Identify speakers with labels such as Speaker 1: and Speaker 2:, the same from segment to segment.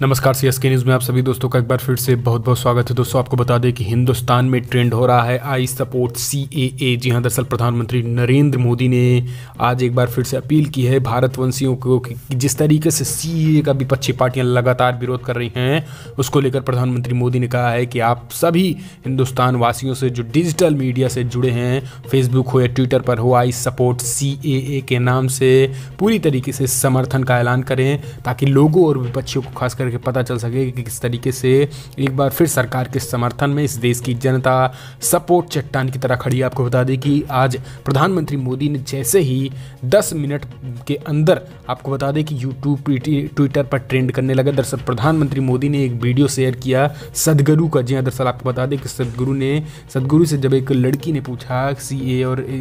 Speaker 1: नमस्कार, CSK news में आप सभी दोस्तों का एक बार फिर से बहुत बहुत स्वागत है। दोस्तों, आपको बता दें कि हिंदुस्तान में ट्रेंड हो रहा है आई सपोर्ट सीएए। जी हां, दरअसल प्रधानमंत्री नरेंद्र मोदी ने आज एक बार फिर से अपील की है भारतवंशियों को कि जिस तरीके से सीएए का विपक्षी पार्टियां लगातार विरोध कर रही हैं, उसको लेकर प्रधानमंत्री मोदी ने कहा है कि आप सभी हिंदुस्तान वासियों से जो डिजिटल मीडिया से जुड़े हैं, फेसबुक हो या ट्विटर पर हो, आई सपोर्ट सीएए के नाम से पूरी तरीके से समर्थन का ऐलान करें, ताकि लोगों और विपक्षियों को खास करके पता चल सके कि किस तरीके से एक बार फिर सरकार के समर्थन में इस देश की जनता सपोर्ट चट्टान की तरह खड़ी है। आपको बता दें कि आज प्रधानमंत्री मोदी ने जैसे ही 10 मिनट के अंदर आपको बता दें कि यूट्यूब ट्विटर पर ट्रेंड करने लगा। दरअसल प्रधानमंत्री मोदी ने एक वीडियो शेयर किया सदगुरु का। जी हाँ, दरअसल आपको बता दें कि सदगुरु से जब एक लड़की ने पूछा सीए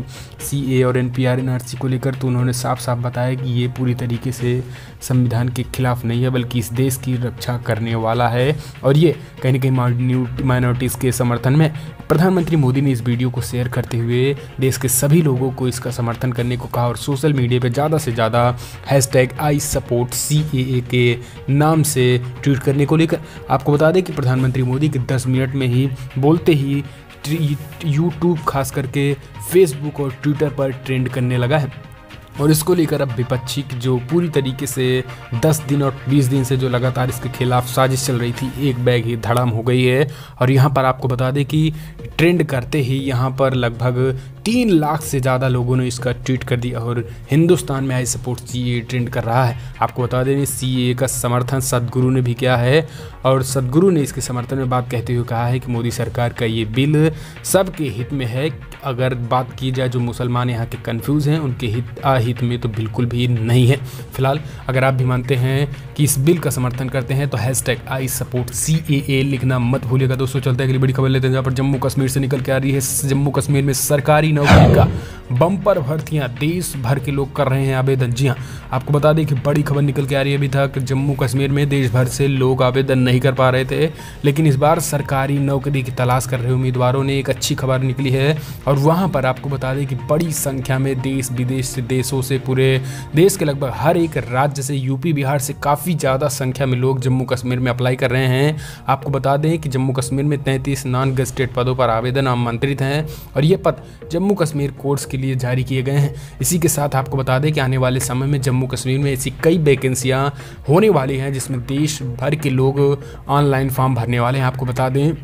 Speaker 1: और एनपीआर एनआरसी को लेकर, तो उन्होंने साफ साफ बताया कि ये पूरी तरीके से संविधान के खिलाफ नहीं है, बल्कि इस देश की रक्षा करने वाला है। और ये कहीं ना कहीं माइनॉरिटीज़ के समर्थन में प्रधानमंत्री मोदी ने इस वीडियो को शेयर करते हुए देश के सभी लोगों को इसका समर्थन करने को कहा और सोशल मीडिया पे ज़्यादा से ज़्यादा हैशटैग आई सपोर्ट सीएए के नाम से ट्वीट करने को लेकर। आपको बता दें कि प्रधानमंत्री मोदी के 10 मिनट में ही बोलते ही यूट्यूब खास करके फेसबुक और ट्विटर पर ट्रेंड करने लगा है। और इसको लेकर अब विपक्षी जो पूरी तरीके से 10 दिन और 20 दिन से जो लगातार इसके खिलाफ साजिश चल रही थी, एक बैग ही धड़ाम हो गई है। और यहाँ पर आपको बता दें कि ट्रेंड करते ही यहाँ पर लगभग 3 लाख से ज़्यादा लोगों ने इसका ट्वीट कर दिया और हिंदुस्तान में आई सपोर्ट सीए ट्रेंड कर रहा है। आपको बता दें सीए का समर्थन सदगुरु ने भी किया है और सदगुरु ने इसके समर्थन में बात कहते हुए कहा है कि मोदी सरकार का ये बिल सबके हित में है। अगर बात की जाए जो मुसलमान यहाँ के कंफ्यूज हैं, उनके हित में तो बिल्कुल भी नहीं है। फिलहाल अगर आप भी मानते हैं कि इस बिल का समर्थन करते हैं तो हैशटैग आई सपोर्ट सीएए लिखना मत भूलिएगा। दोस्तों, चलते हैं अगली बड़ी खबर लेते हैं, जहाँ पर जम्मू कश्मीर से निकल के आ रही है। जम्मू कश्मीर में सरकारी नौकरी का बम्पर भर्तियां देश भर के लोग कर रहे हैं आवेदन। जी हाँ, आपको बता दें कि बड़ी खबर निकल के आ रही है। अभी तक जम्मू कश्मीर में देश भर से लोग आवेदन नहीं कर पा रहे थे, लेकिन इस बार सरकारी नौकरी की तलाश कर रहे उम्मीदवारों ने एक अच्छी खबर निकली है। और वहाँ पर आपको बता दें कि बड़ी संख्या में देश विदेश से देशों से पूरे देश के लगभग हर एक राज्य से, यूपी बिहार से काफ़ी ज़्यादा संख्या में लोग जम्मू कश्मीर में अप्लाई कर रहे हैं। आपको बता दें कि जम्मू कश्मीर में 33 नॉन गेजेटेड पदों पर आवेदन आमंत्रित हैं और ये पद जम्मू कश्मीर कोर्ट्स के लिए जारी किए गए हैं। इसी के साथ आपको बता दें कि आने वाले समय में जम्मू कश्मीर में ऐसी कई वैकेंसियां होने वाली हैं जिसमें देश भर के लोग ऑनलाइन फॉर्म भरने वाले हैं। आपको बता दें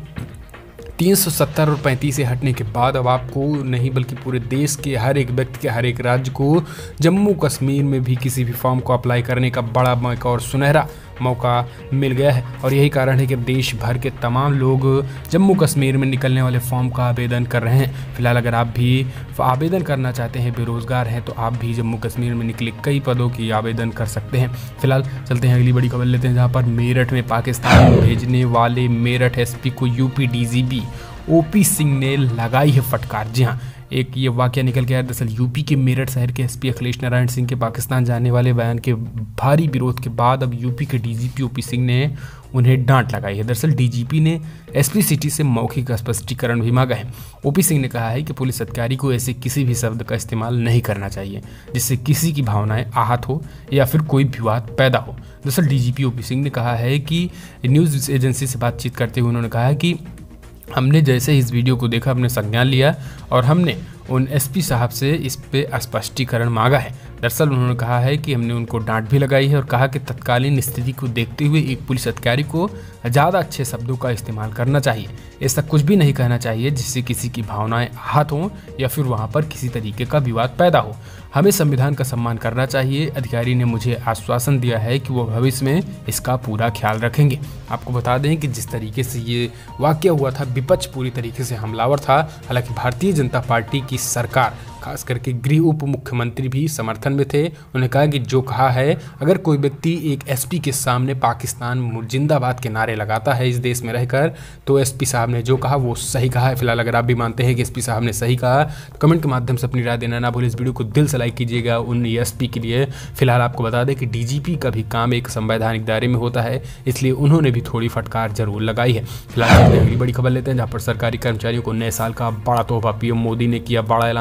Speaker 1: 370 और 35 से हटने के बाद अब आपको नहीं बल्कि पूरे देश के हर एक व्यक्ति के हर एक राज्य को जम्मू कश्मीर में भी किसी भी फॉर्म को अप्लाई करने का बड़ा मौका और सुनहरा मौका मिल गया है। और यही कारण है कि देश भर के तमाम लोग जम्मू कश्मीर में निकलने वाले फॉर्म का आवेदन कर रहे हैं। फिलहाल अगर आप भी आवेदन करना चाहते हैं, बेरोजगार हैं, तो आप भी जम्मू कश्मीर में निकले कई पदों की आवेदन कर सकते हैं। फिलहाल चलते हैं अगली बड़ी खबर लेते हैं, जहाँ पर मेरठ में पाकिस्तान भेजने वाले मेरठ एसपी को यूपी डीजीपी ओपी सिंह ने लगाई है फटकार। जी हाँ, एक ये वाकया निकल के आया। दरअसल यूपी के मेरठ शहर के एसपी अखिलेश नारायण सिंह के पाकिस्तान जाने वाले बयान के भारी विरोध के बाद अब यूपी के डीजीपी ओपी सिंह ने उन्हें डांट लगाई है। दरअसल डीजीपी ने एसपी सिटी से मौखिक स्पष्टीकरण भी मांगा है। ओपी सिंह ने कहा है कि पुलिस अधिकारी को ऐसे किसी भी शब्द का इस्तेमाल नहीं करना चाहिए जिससे किसी की भावनाएं आहत हो या फिर कोई विवाद पैदा हो। दरअसल डीजीपी ओपी सिंह ने कहा है कि न्यूज़ एजेंसी से बातचीत करते हुए उन्होंने कहा है कि हमने जैसे ही इस वीडियो को देखा, हमने संज्ञान लिया और हमने उन एसपी साहब से इस पे स्पष्टीकरण मांगा है। दरअसल उन्होंने कहा है कि हमने उनको डांट भी लगाई है और कहा कि तत्कालीन स्थिति को देखते हुए एक पुलिस अधिकारी को ज़्यादा अच्छे शब्दों का इस्तेमाल करना चाहिए। ऐसा कुछ भी नहीं कहना चाहिए जिससे किसी की भावनाएं आहत हों या फिर वहां पर किसी तरीके का विवाद पैदा हो। हमें संविधान का सम्मान करना चाहिए। अधिकारी ने मुझे आश्वासन दिया है कि वो भविष्य में इसका पूरा ख्याल रखेंगे। आपको बता दें कि जिस तरीके से ये वाकया हुआ था, विपक्ष पूरी तरीके से हमलावर था। हालांकि भारतीय जनता पार्टी की सरकार, खास करके गृह उप मुख्यमंत्री भी समर्थन में थे। उन्होंने कहा कि जो कहा है, अगर कोई व्यक्ति एक एसपी के सामने पाकिस्तान जिंदाबाद के नारे लगाता है इस देश में रहकर, तो एसपी साहब ने जो कहा वो सही कहा है। फिलहाल अगर आप भी मानते हैं कि एसपी साहब ने सही कहा, तो कमेंट के माध्यम से अपनी राय देना ना भूलें। इस वीडियो को दिल से लाइक कीजिएगा उन एसपी के लिए। फिलहाल आपको बता दें कि डीजीपी का भी काम एक संवैधानिक दायरे में होता है, इसलिए उन्होंने भी थोड़ी फटकार जरूर लगाई है। फिलहाल अगली बड़ी खबर लेते हैं, जहाँ पर सरकारी कर्मचारियों को नए साल का बड़ा तोहफा। पीएम मोदी ने किया बड़ा ऐलान। दरअसल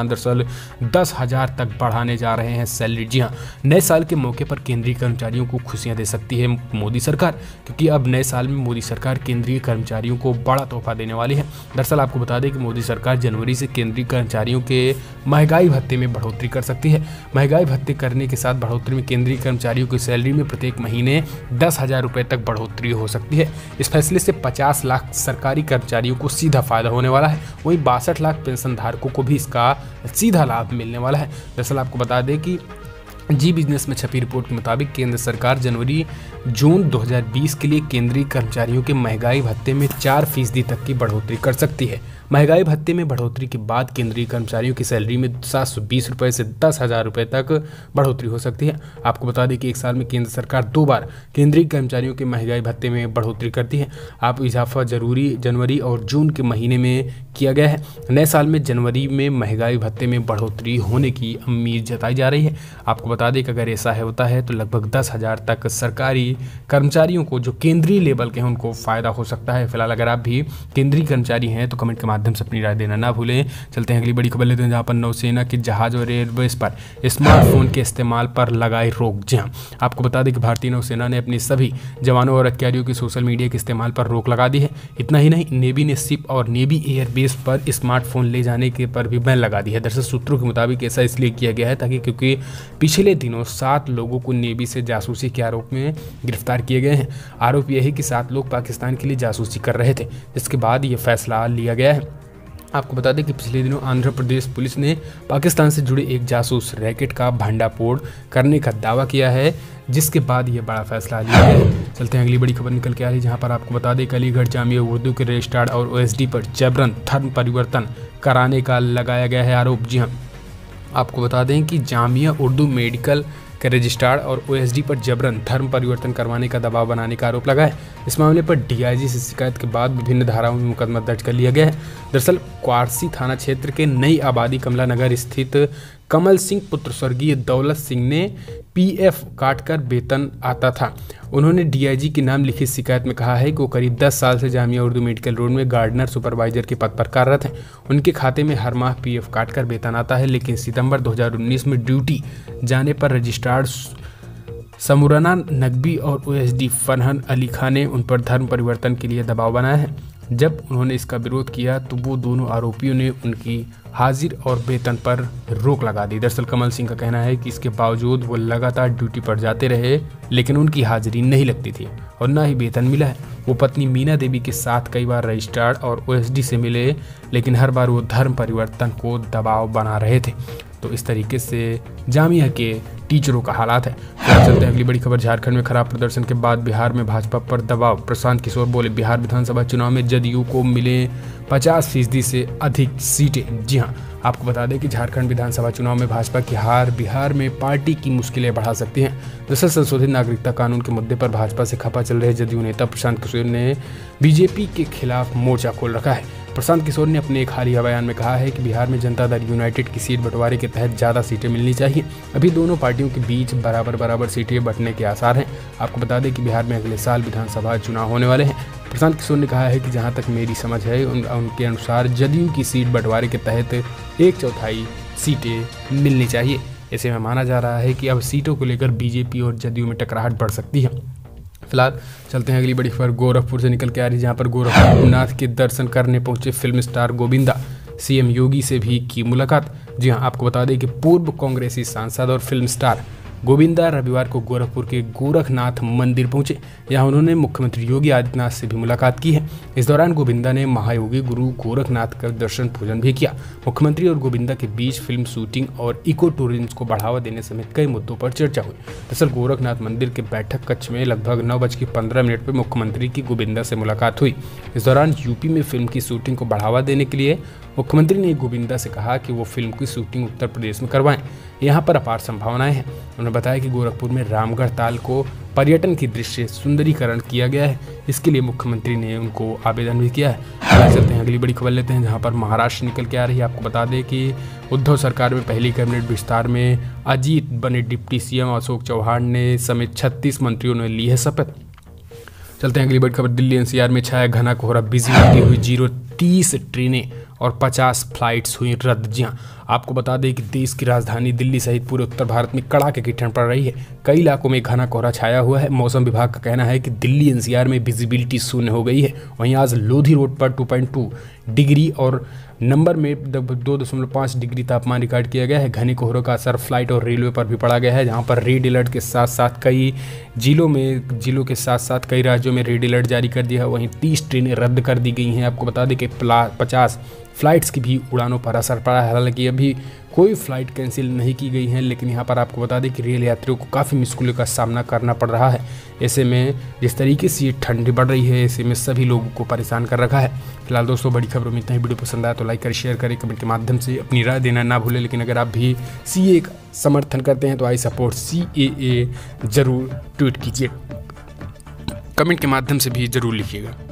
Speaker 1: 10,000 तक बढ़ाने जा रहे हैं सैलरी। जी हाँ, नए साल के मौके पर केंद्रीय कर्मचारियों को खुशियां दे सकती है मोदी सरकार, क्योंकि अब नए साल में मोदी सरकार केंद्रीय कर्मचारियों को बड़ा तोहफा देने वाली है। दरअसल आपको बता दें कि मोदी सरकार जनवरी से केंद्रीय कर्मचारियों के महंगाई भत्ते में बढ़ोतरी कर सकती है। महंगाई भत्ते करने के साथ बढ़ोतरी में केंद्रीय कर्मचारियों की सैलरी में प्रत्येक महीने 10,000 रुपये तक बढ़ोतरी हो सकती है। इस फैसले से 50 लाख सरकारी कर्मचारियों को सीधा फायदा होने वाला है, वहीं 62 लाख पेंशन धारकों को भी इसका सीधा लाभ मिलने वाला है। दरअसल आपको बता दें कि जी बिजनेस में छपी रिपोर्ट के मुताबिक केंद्र सरकार जनवरी जून 2020 के लिए केंद्रीय कर्मचारियों के महंगाई भत्ते में 4% तक की बढ़ोतरी कर सकती है। महंगाई भत्ते में बढ़ोतरी के बाद केंद्रीय कर्मचारियों की सैलरी में 720 रुपये से 10,000 रुपये तक बढ़ोतरी हो सकती है। आपको बता दें कि एक साल में केंद्र सरकार 2 बार केंद्रीय कर्मचारियों के महंगाई भत्ते में बढ़ोतरी करती है। आप इजाफा जरूरी जनवरी और जून के महीने में किया गया है। नए साल में जनवरी में महंगाई भत्ते में बढ़ोतरी होने की उम्मीद जताई जा रही है। आपको बता दें कि अगर ऐसा होता है तो लगभग 10,000 तक सरकारी कर्मचारियों को जो केंद्रीय लेवल के हैं उनको फ़ायदा हो सकता है। फिलहाल अगर आप भी केंद्रीय कर्मचारी हैं तो कमेंट के माध्यम से अपनी राय देना ना भूलें। चलते हैं अगली बड़ी खबर लेते हैं, जहाँ पर नौसेना के जहाज और एयरबेस पर स्मार्टफोन के इस्तेमाल पर लगाई रोक। जी हाँ, आपको बता दें कि भारतीय नौसेना ने अपने सभी जवानों और अधिकारियों के सोशल मीडिया के इस्तेमाल पर रोक लगा दी है। इतना ही नहीं, नेवी ने शिप और नेवी एयरबेस पर स्मार्टफोन ले जाने के पर भी बैन लगा दी है। दरअसल सूत्रों के मुताबिक ऐसा इसलिए किया गया है ताकि क्योंकि पिछले दिनों 7 लोगों को नेवी से जासूसी के आरोप में गिरफ्तार किए गए हैं। आरोप यह है कि 7 लोग पाकिस्तान के लिए जासूसी कर रहे थे, जिसके बाद ये फैसला लिया गया है। आपको बता दें कि पिछले दिनों आंध्र प्रदेश पुलिस ने पाकिस्तान से जुड़े एक जासूस रैकेट का भंडाफोड़ करने का दावा किया है, जिसके बाद यह बड़ा फैसला लिया गया है। चलते हैं अगली बड़ी खबर निकल के आ रही, जहां पर आपको बता दें कि अलीगढ़ जामिया उर्दू के रजिस्ट्रार और ओएसडी पर जबरन धर्म परिवर्तन कराने का लगाया गया है आरोप। जी हाँ, आपको बता दें कि जामिया उर्दू मेडिकल के रजिस्ट्रार और ओएसडी पर जबरन धर्म परिवर्तन करवाने का दबाव बनाने का आरोप लगा है। इस मामले पर डीआईजी से शिकायत के बाद विभिन्न धाराओं में मुकदमा दर्ज कर लिया गया है। दरअसल क्वारसी थाना क्षेत्र के नई आबादी कमला नगर स्थित कमल सिंह पुत्र स्वर्गीय दौलत सिंह ने पीएफ काटकर वेतन आता था। उन्होंने डीआईजी के नाम लिखी शिकायत में कहा है कि वो करीब 10 साल से जामिया उर्दू मेडिकल रोड में गार्डनर सुपरवाइजर के पद पर कार्यरत हैं। उनके खाते में हर माह पीएफ काटकर वेतन आता है, लेकिन सितंबर 2019 में ड्यूटी जाने पर रजिस्ट्रार समुराना नकवी और ओएसडी फरहान अली खान ने उन पर धर्म परिवर्तन के लिए दबाव बनाया है। जब उन्होंने इसका विरोध किया तो वो दोनों आरोपियों ने उनकी हाजिर और वेतन पर रोक लगा दी। दरअसल कमल सिंह का कहना है कि इसके बावजूद वो लगातार ड्यूटी पर जाते रहे, लेकिन उनकी हाजिरी नहीं लगती थी और ना ही वेतन मिला है। वो पत्नी मीना देवी के साथ कई बार रजिस्ट्रार और ओएसडी से मिले, लेकिन हर बार वो धर्म परिवर्तन को दबाव बना रहे थे। तो इस तरीके से जामिया के टीचरों का हालात है। तो चलते हैं अगली बड़ी खबर, झारखंड में खराब प्रदर्शन के बाद बिहार में भाजपा पर दबाव। प्रशांत किशोर बोले, बिहार विधानसभा चुनाव में जदयू को मिले 50% से अधिक सीटें। जी हाँ, आपको बता दें कि झारखंड विधानसभा चुनाव में भाजपा की हार बिहार में पार्टी की मुश्किलें बढ़ा सकती हैं। दरअसल संशोधित नागरिकता कानून के मुद्दे पर भाजपा से खफा चल रहे जदयू नेता प्रशांत किशोर ने बीजेपी के खिलाफ मोर्चा खोल रखा है। प्रशांत किशोर ने अपने एक हालिया बयान में कहा है कि बिहार में जनता दल यूनाइटेड की सीट बंटवारे के तहत ज़्यादा सीटें मिलनी चाहिए। अभी दोनों पार्टियों के बीच बराबर सीटें बंटने के आसार हैं। आपको बता दें कि बिहार में अगले साल विधानसभा चुनाव होने वाले हैं। प्रशांत किशोर ने कहा है कि जहां तक मेरी समझ है उनके अनुसार जदयू की सीट बंटवारे के तहत 1/4 सीटें मिलनी चाहिए। ऐसे में माना जा रहा है कि अब सीटों को लेकर बीजेपी और जदयू में टकराहट बढ़ सकती है। फिलहाल चलते हैं अगली बड़ी खबर, गोरखपुर से निकल के आ रही, जहां पर गोरखनाथ के दर्शन करने पहुंचे film star Govinda. CM Yogi से भी की मुलाकात। जी हां, आपको बता दें कि पूर्व कांग्रेसी सांसद और फिल्म स्टार गोविंदा रविवार को गोरखपुर के गोरखनाथ मंदिर पहुंचे। यहां उन्होंने मुख्यमंत्री योगी आदित्यनाथ से भी मुलाकात की है। इस दौरान गोविंदा ने महायोगी गुरु गोरखनाथ का दर्शन पूजन भी किया। मुख्यमंत्री और गोविंदा के बीच फिल्म शूटिंग और इको टूरिज्म को बढ़ावा देने समेत कई मुद्दों पर चर्चा हुई। दरअसल गोरखनाथ मंदिर के बैठक कक्ष में लगभग 9:15 पर मुख्यमंत्री की गोविंदा से मुलाकात हुई। इस दौरान यूपी में फिल्म की शूटिंग को बढ़ावा देने के लिए मुख्यमंत्री ने गोविंदा से कहा कि वो फिल्म की शूटिंग उत्तर प्रदेश में करवाएं। यहाँ पर अपार संभावनाएं हैं। उन्होंने बताया कि गोरखपुर में रामगढ़ ताल को पर्यटन की दृष्टि से सुंदरीकरण किया गया है। इसके लिए मुख्यमंत्री ने उनको आवेदन भी किया है। चलते हैं अगली बड़ी खबर लेते हैं, जहाँ पर महाराष्ट्र निकल के आ रही है। आपको बता दें कि उद्धव सरकार में पहली कैबिनेट विस्तार में अजीत बने डिप्टी सीएम अशोक चौहान ने समेत 36 मंत्रियों ने ली है शपथ। चलते हैं अगली बड़ी खबर, दिल्ली एनसीआर में छाया घना कोहरा, बिजी होती हुई 030 ट्रेनें और 50 फ्लाइट्स हुई रद्द। जी हाँ, आपको बता दें कि देश की राजधानी दिल्ली सहित पूरे उत्तर भारत में कड़ाके की ठंड पड़ रही है। कई इलाकों में घना कोहरा छाया हुआ है। मौसम विभाग का कहना है कि दिल्ली एनसीआर में विजिबिलिटी शून्य हो गई है। वहीं आज लोधी रोड पर 2.2 डिग्री और नंबर में 2.5 डिग्री तापमान रिकॉर्ड किया गया है। घने कोहरे का असर फ्लाइट और रेलवे पर भी पड़ा गया है, जहां पर रेड अलर्ट के साथ साथ कई जिलों के साथ साथ कई राज्यों में रेड अलर्ट जारी कर दिया है। वहीं 30 ट्रेनें रद्द कर दी गई हैं। आपको बता दें कि 50 फ्लाइट्स की भी उड़ानों पर असर पड़ा है। हालांकि अभी कोई फ़्लाइट कैंसिल नहीं की गई है, लेकिन यहाँ पर आपको बता दें कि रेल यात्रियों को काफ़ी मुश्किलों का सामना करना पड़ रहा है। ऐसे में जिस तरीके से ये ठंडी बढ़ रही है, ऐसे में सभी लोगों को परेशान कर रखा है। फिलहाल दोस्तों, बड़ी खबरों में इतना ही। वीडियो पसंद आया तो लाइक करें, शेयर करें, कमेंट के माध्यम से अपनी राय देना ना भूलें। लेकिन अगर आप भी CAA का समर्थन करते हैं तो आई सपोर्ट CAA ज़रूर ट्वीट कीजिए, कमेंट के माध्यम से भी ज़रूर लिखिएगा।